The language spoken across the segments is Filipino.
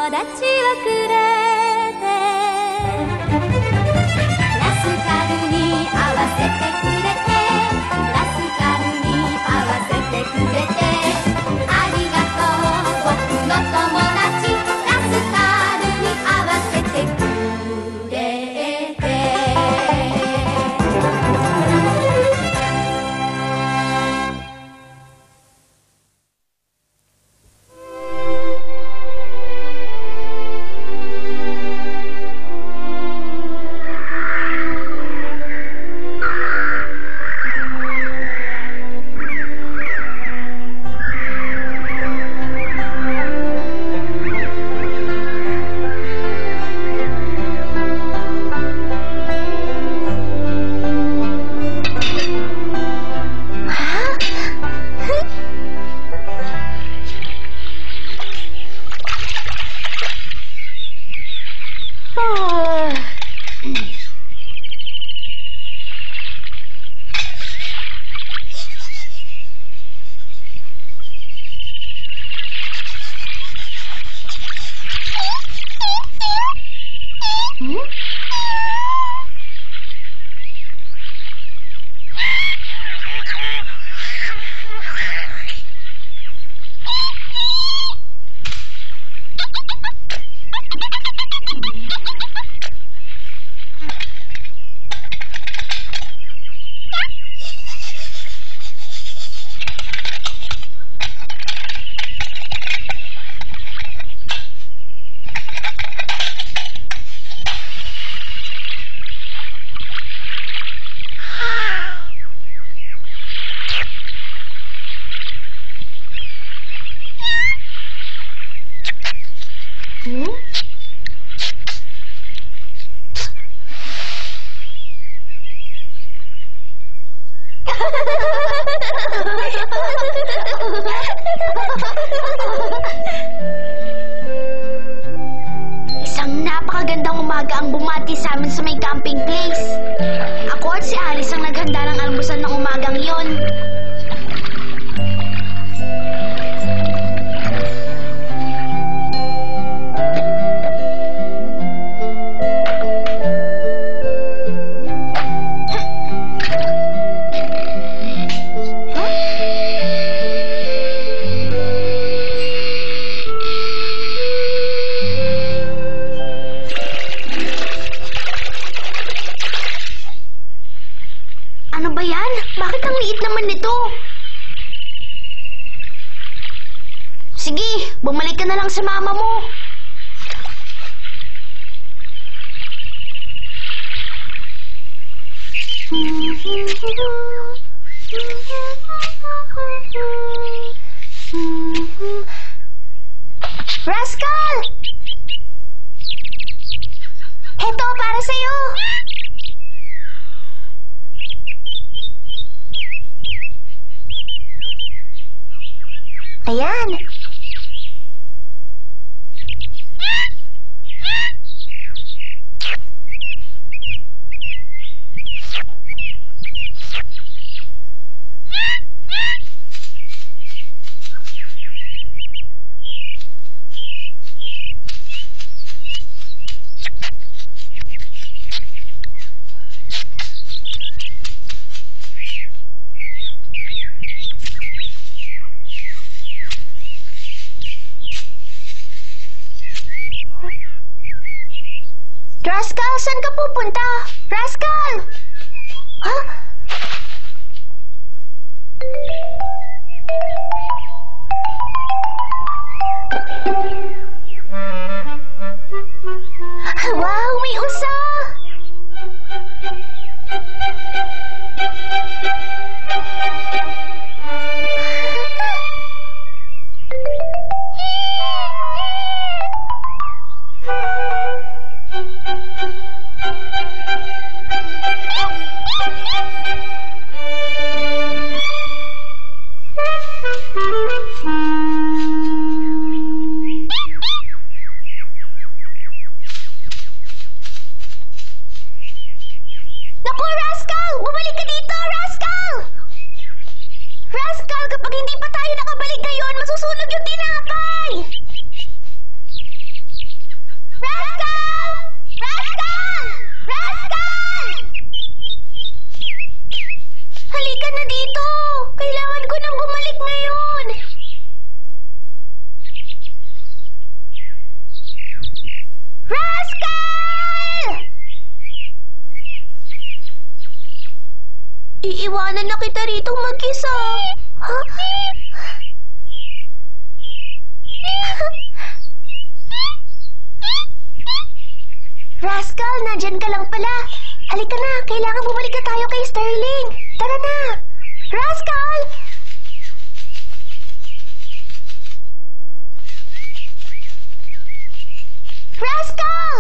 達をくれてラスカルに合わせてくれてラスカルに合わせてくれてありがとう僕の友達ラスカルに合わせてくれて Isang napakagandang umaga ang bumati sa amin sa may camping place. Ako at si Alice ang naghanda ng almusal ng umagang iyon. Ano ba yan? Bakit ang liit naman nito? Sige, bumalik ka na lang sa mama mo. Rascal! Heto, para sa'yo. Ayan. Rascal, saan ka pupunta? Rascal! Ha? Wow, may usa! Naku, Rascal! Bumalik ka dito, Rascal! Rascal, kapag hindi pa tayo nakabalik ngayon, masusunog yung tinapay! iwanan na kita rito mag-isa. Ha? Rascal, nandyan ka lang pala. Halika na, kailangan bumalik na tayo kay Sterling. Tara na! Rascal! Rascal!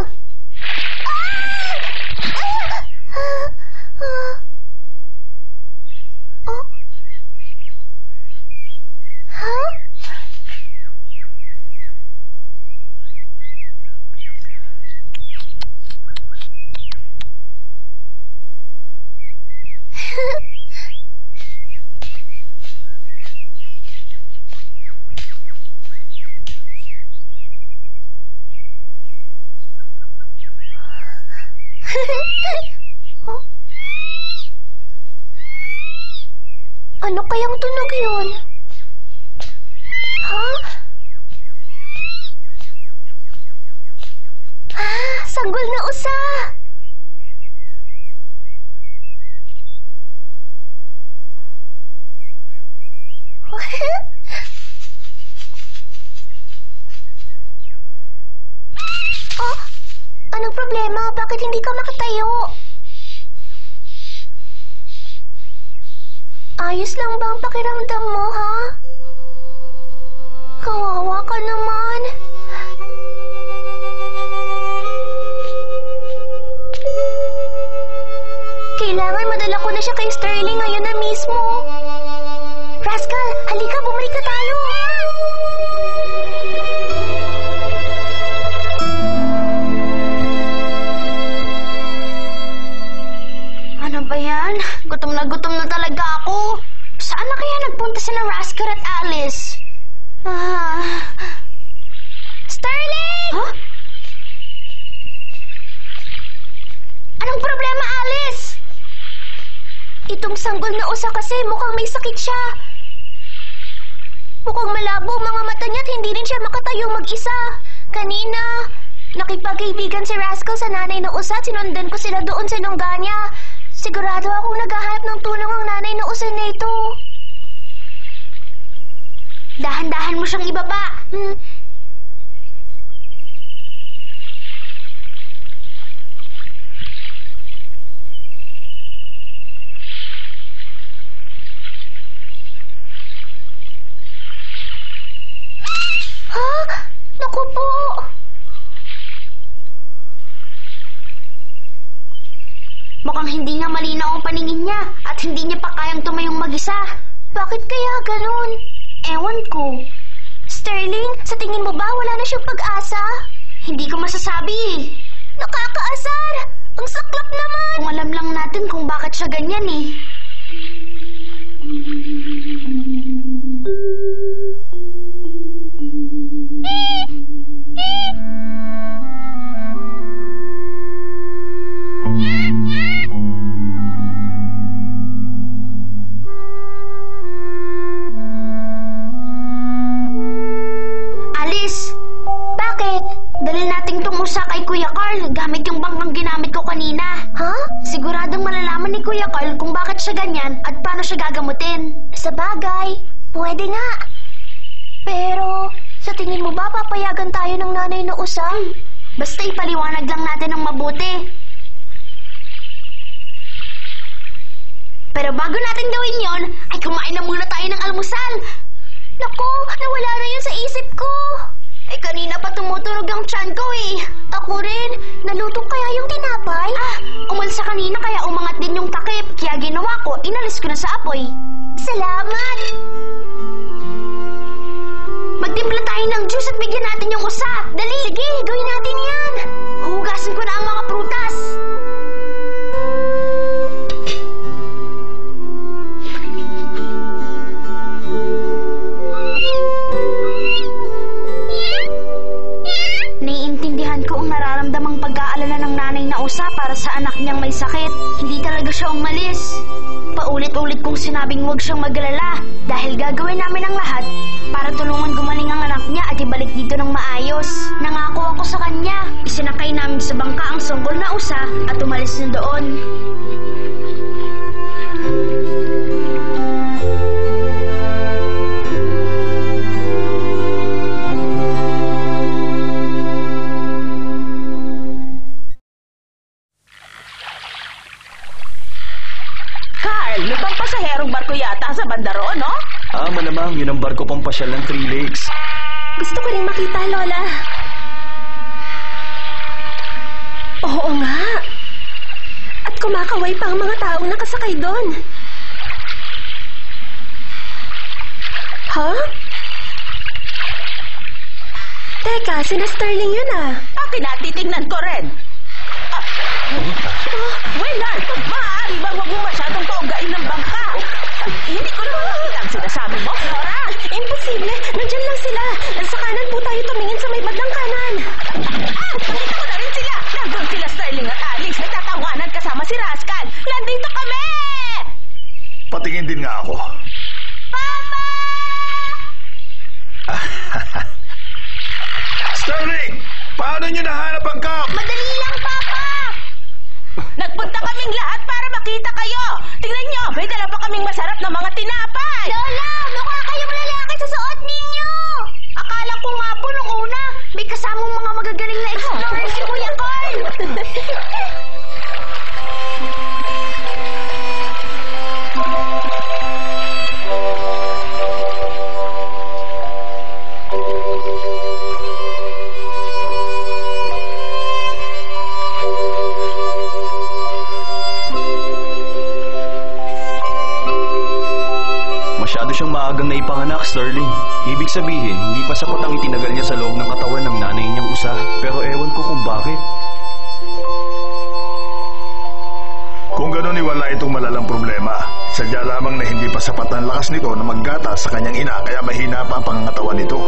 Huh? Huh? Ano kayang tunog yun? Ha? Ah, sanggol na usa! Oh, anong problema? Bakit hindi ka makatayo? Ayos lang ba ang pakiramdam mo, ha? Kawawa ka naman. Kailangan madala ko na siya kay Sterling ngayon na mismo. Rascal, halika, bumalik na tayo. Ano ba yan? Gutom na talaga ako. Saan na kaya nagpunta sila Rascal at Alice? Sterling! Huh? Anong problema, Alice? Itong sanggol na usa kasi mukhang may sakit siya. Mukhang malabo ang mga mata niya at hindi rin siya makatayo mag-isa. Kanina, nakipagkaibigan si Rascal sa nanay na usa at sinundan ko sila doon sa lungga niya. Sigurado akong naghahanap ng tulong ang nanay na usa na ito. Dahan-dahan mo siyang ibaba. Ha? Naku po! Mukhang hindi nga malinaw ang paningin niya at hindi niya pa kayang tumayong mag-isa. Bakit kaya ganun? Ewan ko. Sterling, sa tingin mo ba wala na siyang pag-asa? Hindi ko masasabi. Nakakaasar! Ang saklap naman! Kung alam lang natin kung bakit siya ganyan eh. Alice! Bakit? Dalhin natin itong usa kay Kuya Carl gamit yung bangkang ginamit ko kanina. Ha? Siguradong malalaman ni Kuya Carl kung bakit siya ganyan at paano siya gagamutin. Sa bagay, pwede nga. Pero, sa tingin mo ba papayagan tayo ng nanay na usa? Basta ipaliwanag lang natin ng mabuti. Pero bago natin gawin yon, ay kumain na muna tayo ng almusal. Naku, nawala na yun sa isip ko. Eh, kanina pa tumutunog ang tiyan ko eh. Ako rin. Nalutong kaya yung tinapay? Umalsa kanina kaya umangat din yung takip. Kaya ginawa ko, inalis ko na sa apoy. Salamat! Magtimpla tayo ng juice at bigyan natin yung usa. Dali! Sige, gawin natin yan. Hugasin ko na ang mga prutas. Naiintindihan ko ang nararamdamang pag-aalala ng nanay na usa para sa anak niyang may sakit. Hindi talaga siya umalis. Paulit-ulit kong sinabing huwag siyang mag-alala dahil gagawin namin ang lahat para tulungan gumaling ang anak niya at ibalik dito ng maayos. Nangako ako sa kanya. Isinakay namin sa bangka ang sanggol na usa at umalis na doon. malamang yun ang barko pampasyal ng Three Lakes. Gusto ko rin makita, Lola. Oo nga. At kumakaway pa ang mga taong nakasakay doon. Ha? Teka, sina Sterling yun ah. Kinatitingnan ko rin. Willard, maaari bang huwag mo masyadong paunggain ng bangka? Hindi ko naman makita ang sinasabi mo, Flora. Imposible. Nandyan lang sila. Sa kanan po tayo tumingin sa may bandang kanan. Nakita ko na rin sila. Nandun sila Sterling at Alex. Nagtatawanan kasama si Rascal. Nandito kami! Patingin din nga ako. Papa! Sterling! Paano nyo nahanap ang cup? Madali lang, Papa! Nagpunta kaming lahat para makita kayo. Tingnan nyo, may dala pa kaming masarap na mga tinapay. Lola, mukha kayong lalaki sa suot ninyo! Akala ko nga po nung una, may kasamang mga magagaling na explorer si Kuya Carl! Masyado siyang maagang naipanganak, Sterling. Ibig sabihin, hindi pa sapat ang itinagal niya sa loob ng katawan ng nanay niyang usa. Pero ewan ko kung bakit. Kung gano'n, wala itong malalang problema. Sadya lamang na hindi pa sapat ang lakas nito na maggata sa kanyang ina, kaya mahina pa ang pangangatawan nito.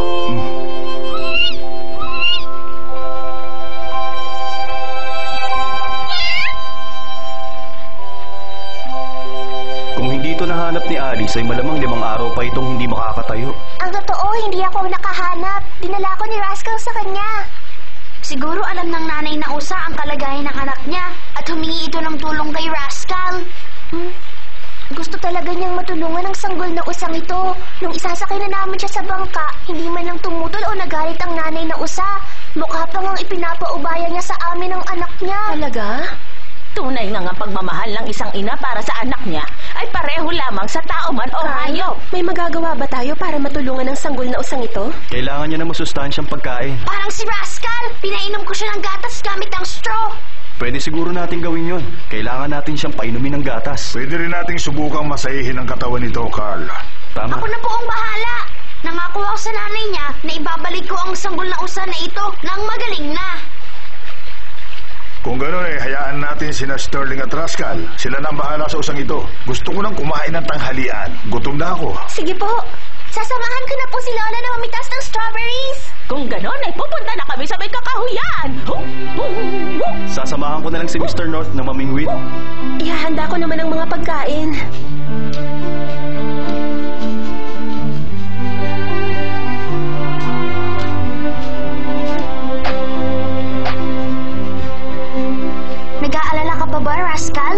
Kung hindi ito nahanap ni Alice, ay malamang 5 araw pa itong hindi makakatayo. Ang totoo, hindi ako nakahanap. Dinala ko ni Rascal sa kanya. Siguro alam ng nanay na usa ang kalagayan ng anak niya at humingi ito ng tulong kay Rascal. Gusto talaga niyang matulungan ang sanggol na usang ito. Nung isasakay na namin siya sa bangka, hindi man lang tumutol o nagalit ang nanay na usa. Mukha pa ngang ipinapaubaya niya sa amin ang anak niya. Talaga? Tunay nga ang pagmamahal ng isang ina para sa anak niya ay pareho lamang sa tao man o hayop. May magagawa ba tayo para matulungan ang sanggol na usang ito? Kailangan niya na masustansyang pagkain. Parang si Rascal, pinainom ko siya ng gatas gamit ang straw. Pwede siguro natin gawin yon. Kailangan natin siyang painumin ng gatas. Pwede rin nating subukang masahihin ang katawan nito, Carl. Tama. Ako na po ang bahala. Nangako ako sa nanay niya na ibabalik ko ang sanggol na usa na ito nang magaling na. Kung gano'n hayaan natin sina Sterling at Rascal. Sila na ang bahala sa usang ito. Gusto ko nang kumain ng tanghalian. Gutom na ako. Sige po. Sasamahan ko na po si Lola na mamitas ng strawberries. Kung ganon ay pupunta na kami sa may kakahuyan. Sasamahan ko na lang si Mr. North na mamingwit. Ihahanda ko naman ang mga pagkain. Nag-aalala ka pa ba, Rascal?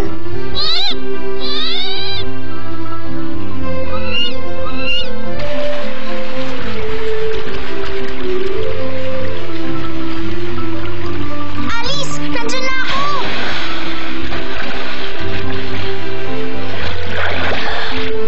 Alice, nandyan na ako!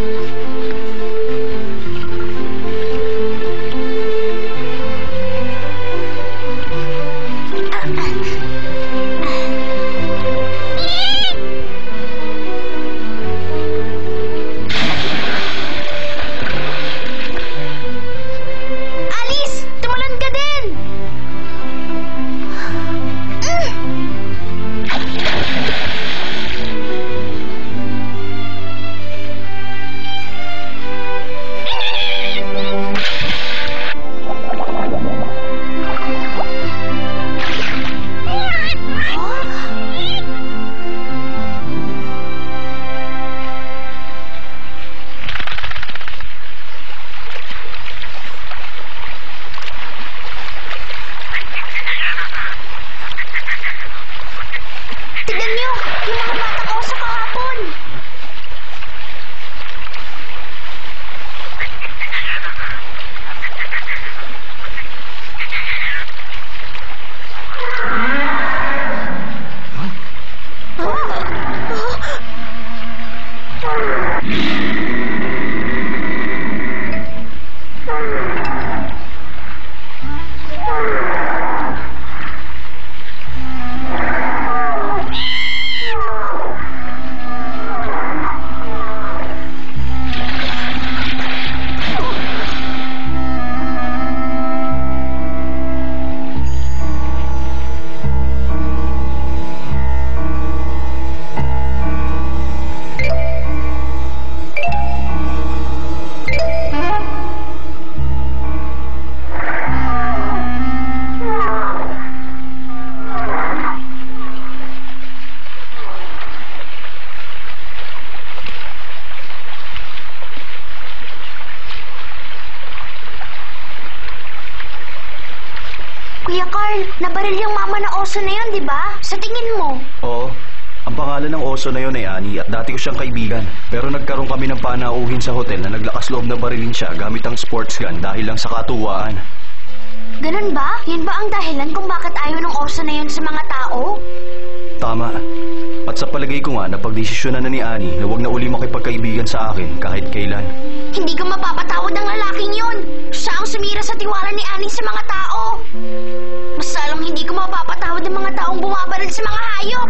Kuya Carl, nabaril yung mama na oso na yun, di ba? Sa tingin mo? Oo. Ang pangalan ng oso na yun ay Annie at dati ko siyang kaibigan. Pero nagkaroon kami ng panauhin sa hotel na naglakas loob na barilin siya gamit ang sports gun dahil lang sa katuwaan. Ganun ba? Yun ba ang dahilan kung bakit ayaw ng oso na yun sa mga tao? Tama. At sa palagay ko nga, napagdesisyonan na ni Annie na huwag na uli makipagkaibigan sa akin kahit kailan. Hindi ka mapapatawad ng lalaking yun. Siya ang sumira sa tiwala ni Annie sa mga tao. Mas lalong hindi ko mapapatawad ng mga taong bumabaril sa mga hayop.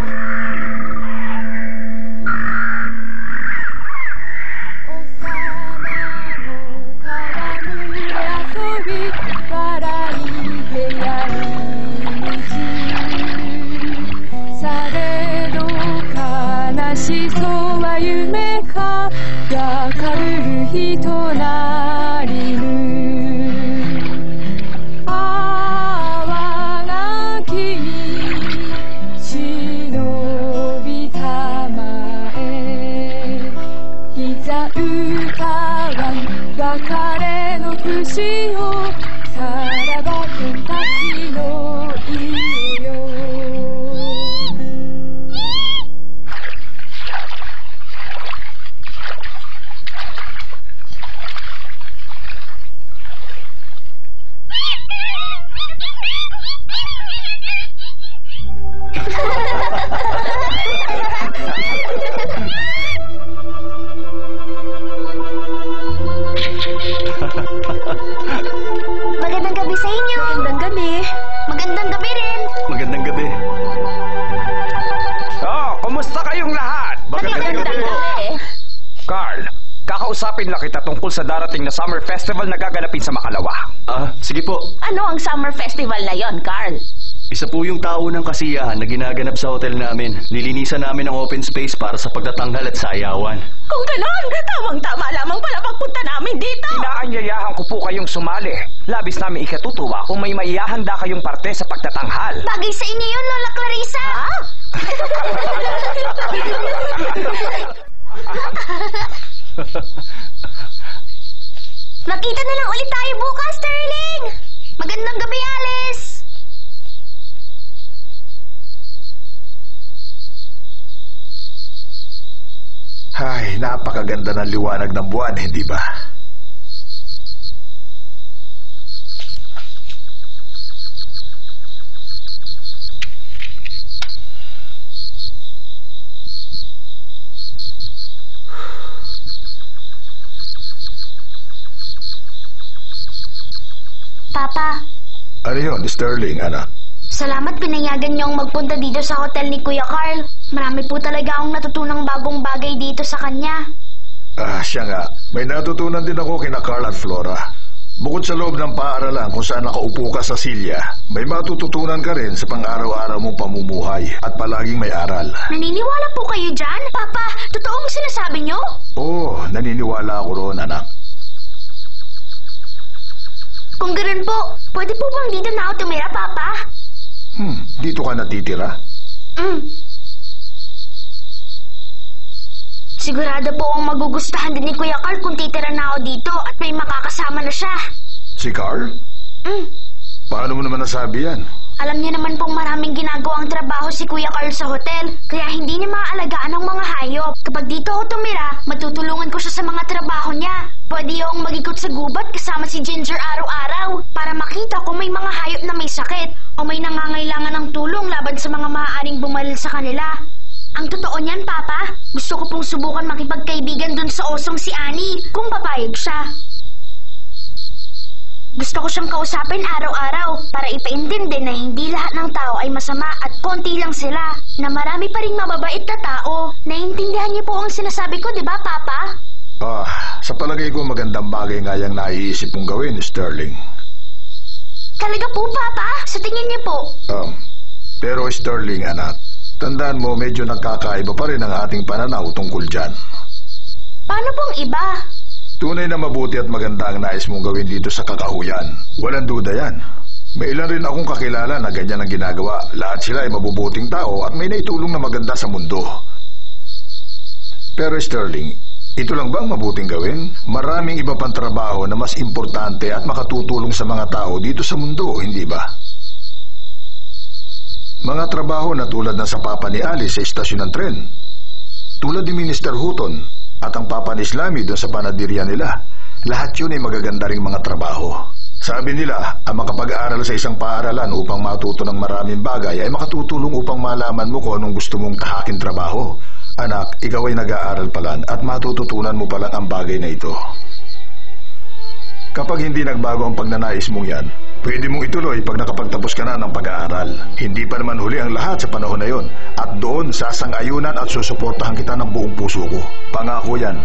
Magandang gabi sa inyo. Magandang gabi. Magandang gabi rin. Magandang gabi. Oh, kumusta kayong lahat? Magandang gabi. Carl, kakausapin lang kita tungkol sa darating na summer festival na gaganapin sa Makalawa. Sige po. Ano ang summer festival na yon, Carl? Isa po yung tao ng kasiyahan na ginaganap sa hotel namin. Lilinisan namin ang open space para sa pagtatanghal at sayawan. Kung ganon, tamang-tama lamang pala pagpunta namin dito. Inaanyayahan ko po kayong sumali. Labis namin ikatutuwa kung may maihahanda kayong parte sa pagtatanghal. Bagay sa inyo yun, Lola Clarissa. Makita na lang ulit tayo bukas, Sterling. Magandang gabi, Alice. Ay, napakaganda ng liwanag ng buwan, hindi ba? Papa, Ano yun, Sterling, anak? salamat pinayagan niyong magpunta dito sa hotel ni Kuya Carl. Marami po talaga akong natutunang bagong bagay dito sa kanya. Siya nga. May natutunan din ako kina Carl at Flora. Bukod sa loob ng paaralan kung saan nakaupo ka sa silya, may matututunan ka rin sa pang-araw-araw mong pamumuhay at palaging may aral. Naniniwala po kayo dyan? Papa, totoong sinasabi niyo? Oo, naniniwala ako roon, anak. Kung ganun po, pwede po bang dito na ako tumira, Papa? Dito ka natitira? Sigurado po ang magugustuhan din ni Kuya Carl kung titira na ako dito at may makakasama na siya. Si Carl? Paano mo naman nasabi yan? Alam niya naman pong maraming ginagawang trabaho si Kuya Carl sa hotel, kaya hindi niya maaalagaan ang mga hayop. Kapag dito ako tumira, matutulungan ko siya sa mga trabaho niya. Pwede akong mag-ikot sa gubat kasama si Ginger araw-araw para makita kung may mga hayop na may sakit o may nangangailangan ng tulong laban sa mga maaaring bumaril sa kanila. Ang totoo niyan, Papa, gusto ko pong subukan makipagkaibigan dun sa osong si Annie kung papayag siya. Gusto ko siyang kausapin araw-araw para ipaintindi na hindi lahat ng tao ay masama at konti lang sila, na marami pa ring mababait na tao. Naiintindihan niyo po ang sinasabi ko, di ba, Papa? Sa palagay ko magandang bagay nga yung naiisip mong gawin, Sterling. Talaga po, Papa? Sa tingin niyo po? Pero Sterling, anak, tandaan mo medyo nagkakaiba pa rin ang ating pananaw tungkol dyan. Paano pong iba? Tunay na mabuti at maganda ang nais mong gawin dito sa kakahuyan. Walang duda yan. May ilan rin akong kakilala na ganyan ang ginagawa. Lahat sila ay mabubuting tao at may naitulong na maganda sa mundo. Pero Sterling, ito lang bang mabuting gawin? Maraming iba pang trabaho na mas importante at makatutulong sa mga tao dito sa mundo, hindi ba? Mga trabaho na tulad ng sa papa ni Alice sa istasyon ng tren. Tulad ni Minister Hutton at ang papa ni Slamy doon sa panadirya nila. Lahat yun ay magaganda ring mga trabaho. Sabi nila, ang makapag-aaral sa isang paaralan upang matuto ng maraming bagay ay makatutulong upang malaman mo kung anong gusto mong tahaking trabaho. Anak, ikaw ay nag-aaral pa lang at matututunan mo pa lang ang bagay na ito. Kapag hindi nagbago ang pagnanais mong yan, pwede mong ituloy pag nakapagtapos ka na ng pag-aaral. Hindi pa naman huli ang lahat sa panahon na yon. At doon sasang-ayunan at susuportahan kita ng buong puso ko. Pangako yan.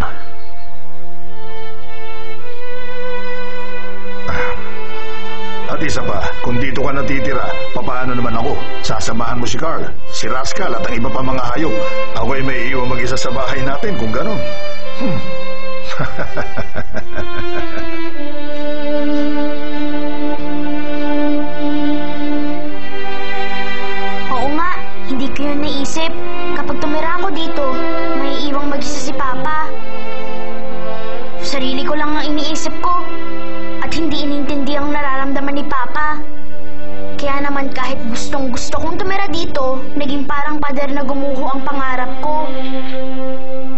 At isa pa, kung dito ka natitira, papaano naman ako? Sasamahan mo si Carl, si Rascal at ang iba pa mga hayop. Ako ay may iwan mag-isa sa bahay natin kung gano'n. Oo nga, hindi ko yun naisip. Kapag tumira ako dito, may iwang mag-isa si Papa. Sarili ko lang ang iniisip ko at hindi inintindi ang nararamdaman ni Papa. Kaya naman kahit gustong gusto kong tumira dito, naging parang pader na gumuho ang pangarap ko.